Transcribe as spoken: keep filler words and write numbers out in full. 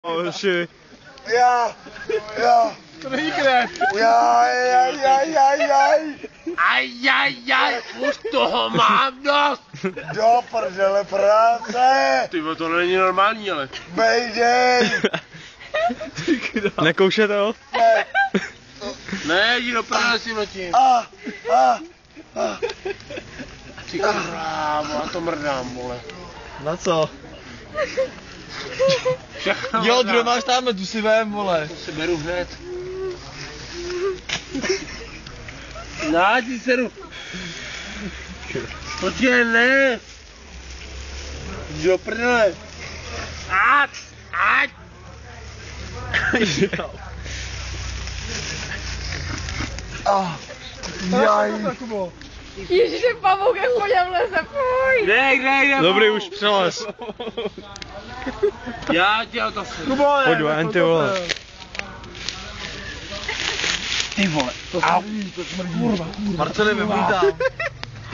Hoši. Já, já. To není krev. Jaj, jaj, jaj, jaj, jaj. Ajajaj, už toho mám dost. Do prdele práce. Ty to není normální, ale. Bejdej. Nekoušete ho? Ne. Ne, jdi do prdele s tím letím. A, a, a. Ty krávo, já to mrdám, vole. Na co? Všechno Jo, mrdám. kdo máš tam, tu si vem, vole. To si beru hned. Nádí seru. Počkej, ne. Jdi do prdele. Ať, ať. A. Jaj. Ježiši, pavouk jak po něm leze, fuj! Dej, dej, dej. Dobrý, už přelez. Já tě o to seru. Kubo, Pojď ven, ty vole. Ty vole. Marceli, vymítám.